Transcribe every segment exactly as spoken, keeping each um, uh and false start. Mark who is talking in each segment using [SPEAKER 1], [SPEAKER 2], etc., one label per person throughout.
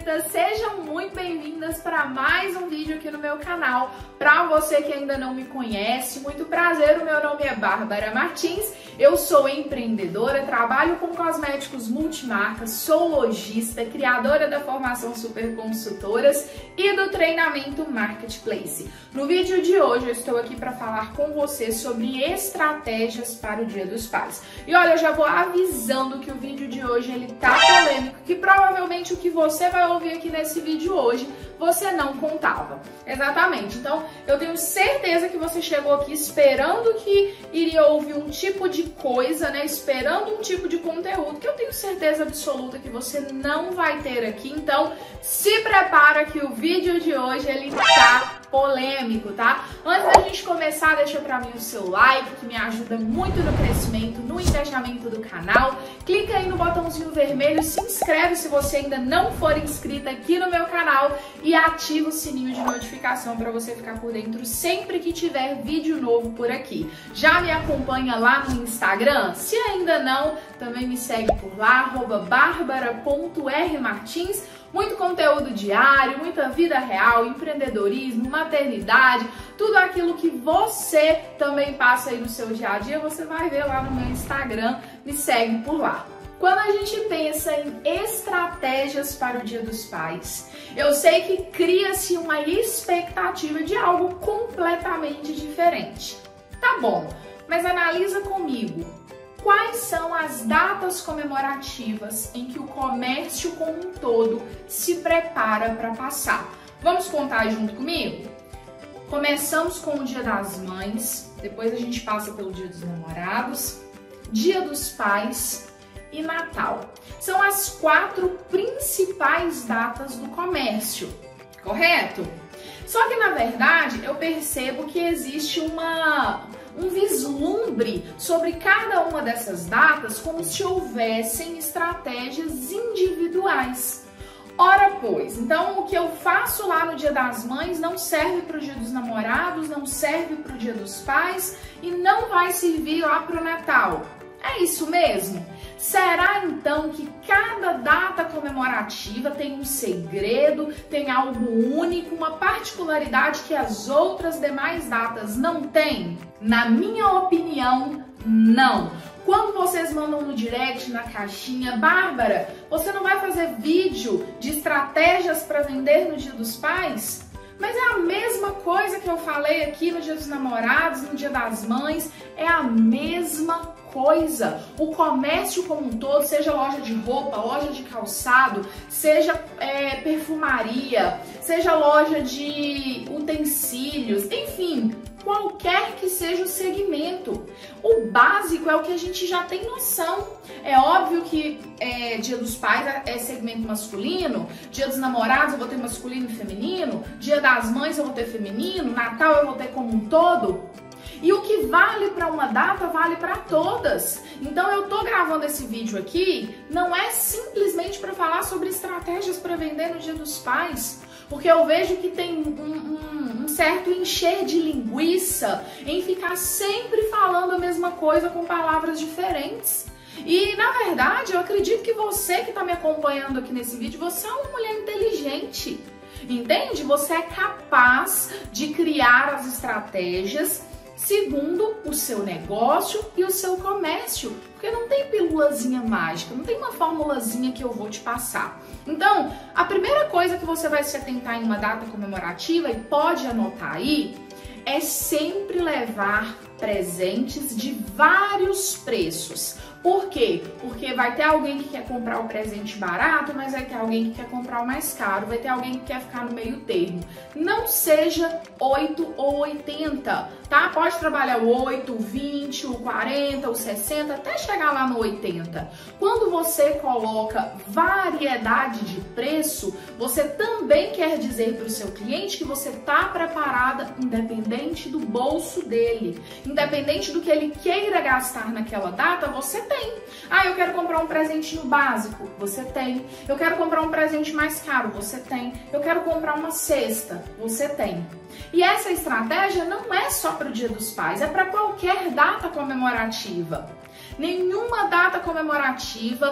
[SPEAKER 1] bonitas! Sejam muito bem-vindas para mais um vídeo aqui no meu canal. Para você que ainda não me conhece, muito prazer, o meu nome é Bárbara Martins, eu sou empreendedora, trabalho com cosméticos multimarcas, sou lojista, criadora da formação Super Consultoras e do treinamento Marketplace. No vídeo de hoje eu estou aqui para falar com você sobre estratégias para o Dia dos Pais. E olha, eu já vou avisando que o vídeo de hoje ele tá polêmico, que provavelmente o que você vai ouvir aqui nesse vídeo hoje você não contava. Exatamente. Então, eu tenho certeza que você chegou aqui esperando que iria ouvir um tipo de coisa, né? Esperando um tipo de conteúdo que eu tenho certeza absoluta que você não vai ter aqui. Então, se prepara que o vídeo de hoje ele tá polêmico, tá? Antes da gente começar, deixa pra mim o seu like, que me ajuda muito no crescimento, no engajamento do canal. Clica aí no botãozinho vermelho, se inscreve se você ainda não for inscrita aqui no meu canal e ativa o sininho de notificação para você ficar por dentro sempre que tiver vídeo novo por aqui. Já me acompanha lá no Instagram? Se ainda não, também me segue por lá, arroba barbara ponto r martins. Muito conteúdo diário, muita vida real, empreendedorismo, maternidade, tudo aquilo que você também passa aí no seu dia a dia, você vai ver lá no meu Instagram, me segue por lá. Quando a gente pensa em estratégias para o Dia dos Pais, eu sei que cria-se uma expectativa de algo completamente diferente. Tá bom, mas analisa comigo. Quais são as datas comemorativas em que o comércio como um todo se prepara para passar? Vamos contar junto comigo? Começamos com o Dia das Mães, depois a gente passa pelo Dia dos Namorados, Dia dos Pais e Natal. São as quatro principais datas do comércio, correto? Só que, na verdade, eu percebo que existe uma... um vislumbre sobre cada uma dessas datas como se houvessem estratégias individuais. Ora pois, então o que eu faço lá no Dia das Mães não serve para o Dia dos Namorados, não serve para o Dia dos Pais e não vai servir lá para o Natal. É isso mesmo? Será então que cada data comemorativa tem um segredo, tem algo único, uma particularidade que as outras demais datas não têm? Na minha opinião, não. Quando vocês mandam no direct, na caixinha, Bárbara, você não vai fazer vídeo de estratégias para vender no Dia dos Pais? Mas é a mesma coisa que eu falei aqui no Dia dos Namorados, no Dia das Mães, é a mesma coisa. O comércio como um todo, seja loja de roupa, loja de calçado, seja é, perfumaria, seja loja de utensílios, enfim, qualquer que seja o segmento. O básico é o que a gente já tem noção. É óbvio que é, Dia dos Pais é segmento masculino, Dia dos Namorados eu vou ter masculino e feminino, Dia das Mães eu vou ter feminino, Natal eu vou ter como um todo. E o que vale para uma data vale para todas. Então eu tô gravando esse vídeo aqui, não é simplesmente para falar sobre estratégias para vender no Dia dos Pais, porque eu vejo que tem um, um, um certo encher de linguiça em ficar sempre falando a mesma coisa com palavras diferentes. E, na verdade, eu acredito que você que está me acompanhando aqui nesse vídeo, você é uma mulher inteligente, entende? Você é capaz de criar as estratégias segundo o seu negócio e o seu comércio, porque não tem pílulazinha mágica, não tem uma formulazinha que eu vou te passar. Então, a primeira coisa que você vai se atentar em uma data comemorativa, e pode anotar aí, é sempre levar presentes de vários preços. Por quê? Porque vai ter alguém que quer comprar o presente barato, mas vai ter alguém que quer comprar o mais caro, vai ter alguém que quer ficar no meio termo. Não seja oito ou oitenta, tá? Pode trabalhar o oito, o vinte, o quarenta, o sessenta, até chegar lá no oitenta. Quando você coloca variedade de preço, você também quer dizer para o seu cliente que você está preparada, independente do bolso dele, independente do que ele queira gastar naquela data, você tem. Ah, eu quero comprar um presentinho básico, você tem. Eu quero comprar um presente mais caro, você tem. Eu quero comprar uma cesta, você tem. E essa estratégia não é só para o Dia dos Pais, é para qualquer data comemorativa. Nenhuma data comemorativa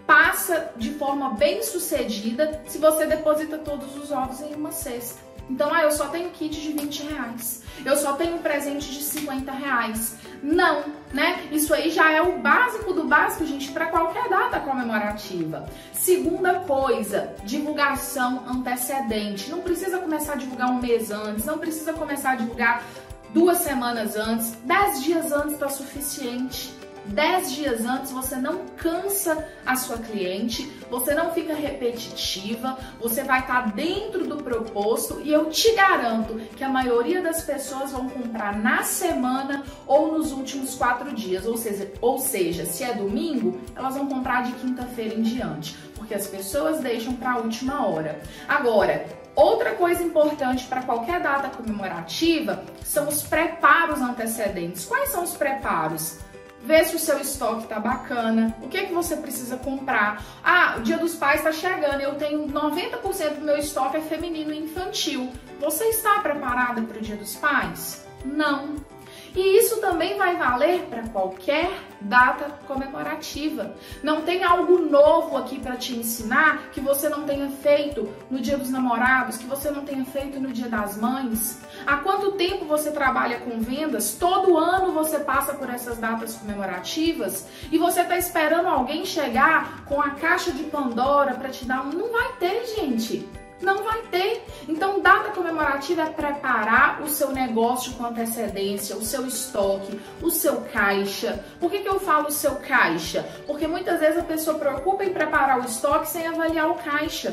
[SPEAKER 1] passa de forma bem sucedida se você deposita todos os ovos em uma cesta. Então, ah, eu só tenho kit de vinte reais, eu só tenho presente de cinquenta reais. Não, né? Isso aí já é o básico do básico, gente, para qualquer data comemorativa. Segunda coisa, divulgação antecedente. Não precisa começar a divulgar um mês antes, não precisa começar a divulgar duas semanas antes, dez dias antes está suficiente. Dez dias antes você não cansa a sua cliente, você não fica repetitiva, você vai estar dentro do proposto e eu te garanto que a maioria das pessoas vão comprar na semana ou nos últimos quatro dias, ou seja, ou seja, se é domingo, elas vão comprar de quinta-feira em diante, porque as pessoas deixam para a última hora. Agora, outra coisa importante para qualquer data comemorativa são os preparos antecedentes. Quais são os preparos? Ver se o seu estoque tá bacana, o que que você precisa comprar. Ah, o Dia dos Pais está chegando, eu tenho noventa por cento do meu estoque é feminino e infantil. Você está preparada para o Dia dos Pais? Não. E isso também vai valer para qualquer data comemorativa. Não tem algo novo aqui para te ensinar que você não tenha feito no Dia dos Namorados, que você não tenha feito no Dia das Mães. Há quanto tempo você trabalha com vendas? Todo ano você passa por essas datas comemorativas e você está esperando alguém chegar com a caixa de Pandora para te dar um... Não vai ter, gente. Não vai ter. Então, data comemorativa é preparar o seu negócio com antecedência, o seu estoque, o seu caixa. Por que que eu falo o seu caixa? Porque muitas vezes a pessoa preocupa em preparar o estoque sem avaliar o caixa.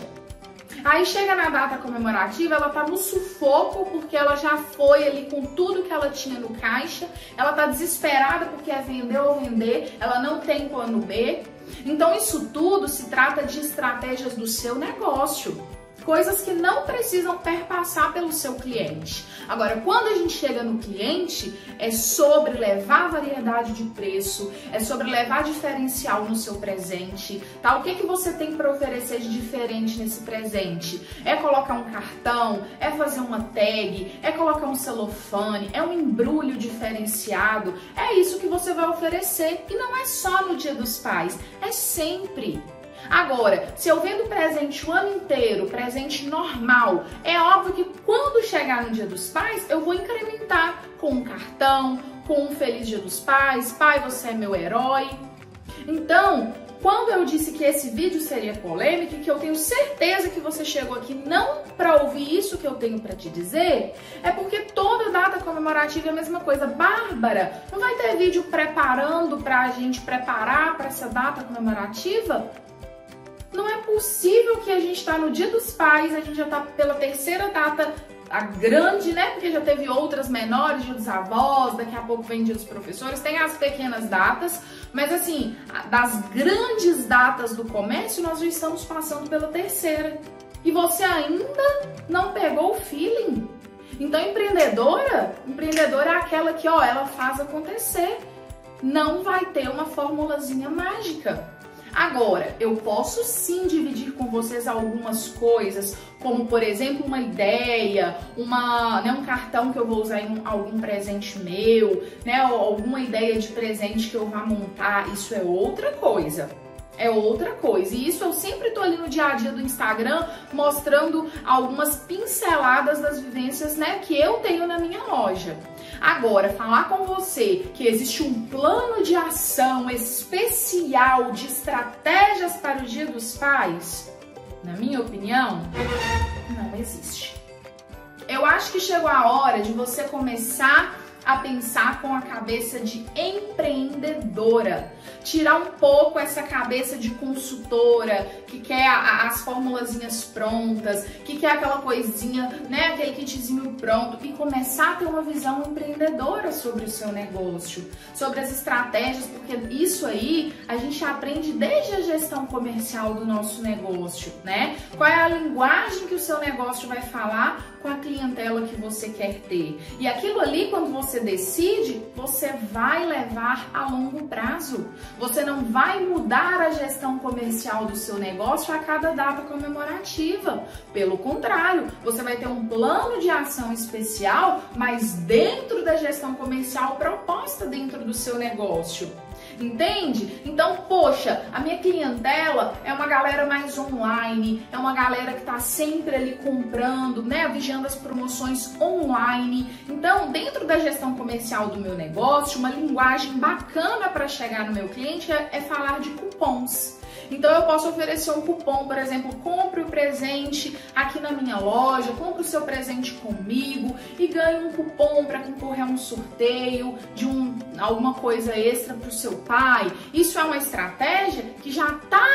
[SPEAKER 1] Aí chega na data comemorativa, ela tá no sufoco porque ela já foi ali com tudo que ela tinha no caixa, ela tá desesperada porque é vender ou vender, ela não tem plano B. Então, isso tudo se trata de estratégias do seu negócio. Coisas que não precisam perpassar pelo seu cliente. Agora, quando a gente chega no cliente, é sobre levar variedade de preço, é sobre levar diferencial no seu presente, tá? O que que você tem para oferecer de diferente nesse presente? É colocar um cartão, é fazer uma tag, é colocar um celofane, é um embrulho diferenciado, é isso que você vai oferecer. E não é só no Dia dos Pais, é sempre. Agora, se eu vendo presente o ano inteiro, presente normal, é óbvio que quando chegar no Dia dos Pais, eu vou incrementar com um cartão, com um Feliz Dia dos Pais, pai, você é meu herói. Então, quando eu disse que esse vídeo seria polêmico e que eu tenho certeza que você chegou aqui não para ouvir isso que eu tenho para te dizer, é porque toda data comemorativa é a mesma coisa. Bárbara, não vai ter vídeo preparando para a gente preparar para essa data comemorativa? Não é possível que a gente está no Dia dos Pais, a gente já está pela terceira data, a grande, né? Porque já teve outras menores, Dia dos Avós, daqui a pouco vem Dia dos Professores, tem as pequenas datas, mas assim, das grandes datas do comércio, nós já estamos passando pela terceira. E você ainda não pegou o feeling. Então, empreendedora, empreendedora é aquela que, ó, ela faz acontecer. Não vai ter uma formulazinha mágica. Agora, eu posso sim dividir com vocês algumas coisas, como por exemplo uma ideia, uma, né, um cartão que eu vou usar em um, algum presente meu, né, ou alguma ideia de presente que eu vá montar. Isso é outra coisa. É outra coisa. E isso eu sempre tô ali no dia a dia do Instagram mostrando algumas pinceladas das vivências, né, que eu tenho na minha loja. Agora, falar com você que existe um plano de ação especial de estratégias para o Dia dos Pais, na minha opinião, não existe. Eu acho que chegou a hora de você começar a pensar com a cabeça de empreendedora. Tirar um pouco essa cabeça de consultora, que quer a, as formulazinhas prontas, que quer aquela coisinha, né, aquele kitzinho pronto, e começar a ter uma visão empreendedora sobre o seu negócio, sobre as estratégias, porque isso aí a gente aprende desde a gestão comercial do nosso negócio, né? Qual é a linguagem que o seu negócio vai falar com a clientela que você quer ter. E aquilo ali, quando você decide, você vai levar a longo prazo. Você não vai mudar a gestão comercial do seu negócio a cada data comemorativa. Pelo contrário, você vai ter um plano de ação especial, mas dentro da gestão comercial proposta dentro do seu negócio. entende? Então, poxa, a minha clientela é uma galera mais online, é uma galera que tá sempre ali comprando, né, vigiando as promoções online. Então, dentro da gestão comercial do meu negócio, uma linguagem bacana para chegar no meu cliente é, é falar de cupons. Então eu posso oferecer um cupom, por exemplo, compre o presente aqui na minha loja, compre o seu presente comigo e ganhe um cupom para concorrer a um sorteio de um, alguma coisa extra para o seu pai. Isso é uma estratégia que já está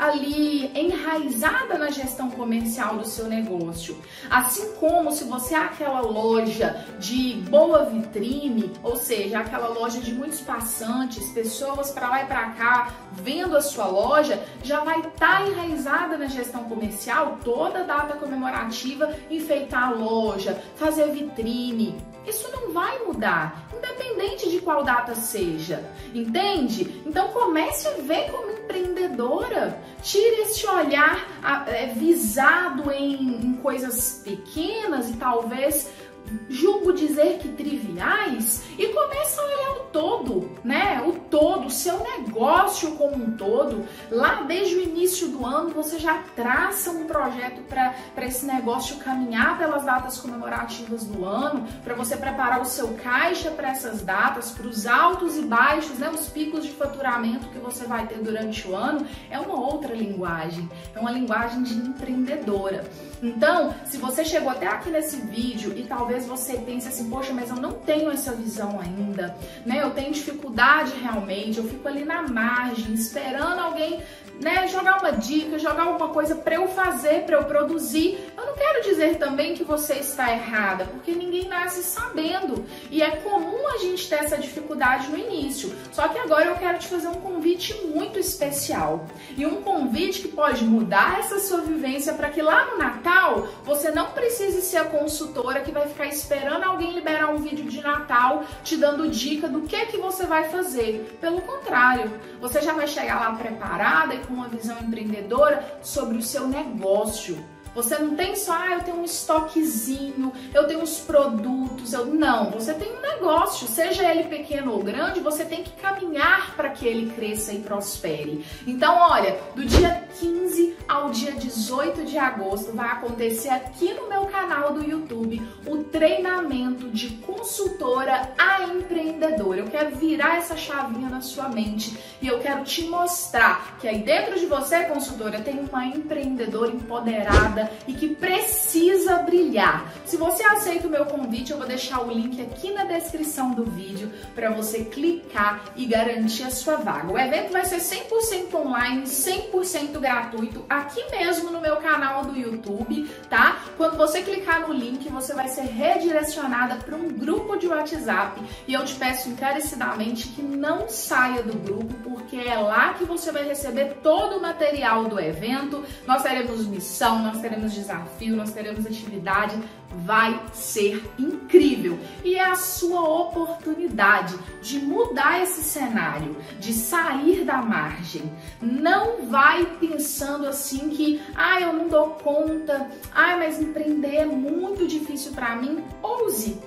[SPEAKER 1] ali enraizada na gestão comercial do seu negócio. Assim como se você é aquela loja de boa vitrine, ou seja, aquela loja de muitos passantes, pessoas para lá e para cá vendo a sua loja, já vai estar tá enraizada na gestão comercial toda data comemorativa, enfeitar a loja, fazer vitrine. Isso não vai mudar, independente de qual data seja, entende? Então comece a ver como empreendedora, tire esse olhar é, visado em, em coisas pequenas e talvez julgo dizer que triviais, e começa a olhar o todo, né? O todo, o seu negócio como um todo. Lá desde o início do ano você já traça um projeto para esse negócio caminhar pelas datas comemorativas do ano, para você preparar o seu caixa para essas datas, para os altos e baixos, né? Os picos de faturamento que você vai ter durante o ano. É uma outra linguagem, é uma linguagem de empreendedora. Então, se você chegou até aqui nesse vídeo e talvez você pense assim, poxa, mas eu não tenho essa visão ainda, né? Eu tenho dificuldade realmente, eu fico ali na margem, esperando alguém, né, jogar uma dica, jogar alguma coisa para eu fazer, para eu produzir. Eu não quero dizer também que você está errada, porque ninguém nasce sabendo. E é comum a gente ter essa dificuldade no início. Só que agora eu quero te fazer um convite muito especial. E um convite que pode mudar essa sua vivência para que lá no Natal você não precise ser a consultora que vai ficar esperando alguém liberar um vídeo de Natal te dando dica do que que você vai fazer. Pelo contrário, você já vai chegar lá preparada e com uma visão empreendedora sobre o seu negócio. Você não tem só, ah, eu tenho um estoquezinho, eu tenho uns produtos, eu não, você tem um negócio, seja ele pequeno ou grande, você tem que caminhar para que ele cresça e prospere. Então, olha, do dia quinze ao dia dezoito de agosto vai acontecer aqui no meu canal do YouTube o treinamento de consultora a empreendedora. Eu quero virar essa chavinha na sua mente e eu quero te mostrar que aí dentro de você, consultora, tem uma empreendedora empoderada e que precisa brilhar. Se você aceita o meu convite, eu vou deixar o link aqui na descrição do vídeo para você clicar e garantir a sua vaga. O evento vai ser cem por cento online, cem por cento gratuito, aqui mesmo no meu canal do YouTube, tá? Quando você clicar no link, você vai ser redirecionada para um grupo de WhatsApp e eu te peço encarecidamente que não saia do grupo, porque é lá que você vai receber todo o material do evento. Nós teremos missão, nós teremos desafio, nós teremos atividade, vai ser incrível. E é a sua oportunidade de mudar esse cenário, de sair da margem. Não vai pensando assim que, ah, eu não dou conta, ah, mas empreender é muito difícil para mim. Ouse!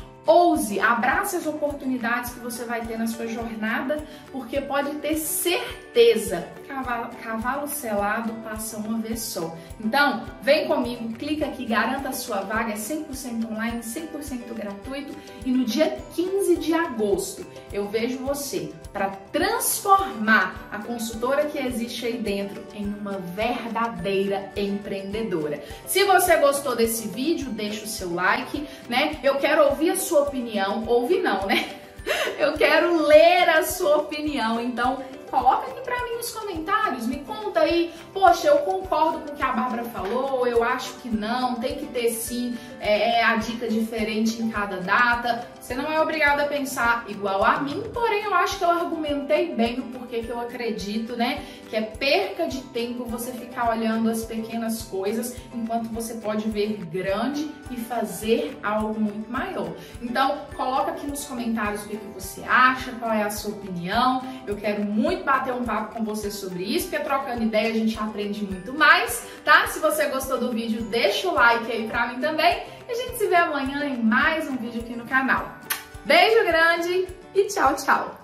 [SPEAKER 1] Ouse, abrace as oportunidades que você vai ter na sua jornada, porque pode ter certeza, cavalo, cavalo selado passa uma vez só. Então, vem comigo, clica aqui, garanta a sua vaga, é cem por cento online, cem por cento gratuito e no dia quinze de agosto eu vejo você para transformar a consultora que existe aí dentro em uma verdadeira empreendedora. Se você gostou desse vídeo, deixa o seu like, né? Eu quero ouvir a sua opinião, ouve não, né? Eu quero ler a sua opinião, então coloca aqui pra mim nos comentários, me conta aí, poxa, eu concordo com o que a Bárbara falou, eu acho que não, tem que ter sim é, a dica diferente em cada data. Você não é obrigado a pensar igual a mim, porém eu acho que eu argumentei bem o porquê que eu acredito, né, que é perca de tempo você ficar olhando as pequenas coisas, enquanto você pode ver grande e fazer algo muito maior. Então, coloca aqui nos comentários o que você acha, qual é a sua opinião, eu quero muito bater um papo com você sobre isso, porque trocando ideia a gente aprende muito mais, tá? Se você gostou do vídeo, deixa o like aí pra mim também e a gente se vê amanhã em mais um vídeo aqui no canal. Beijo grande e tchau, tchau!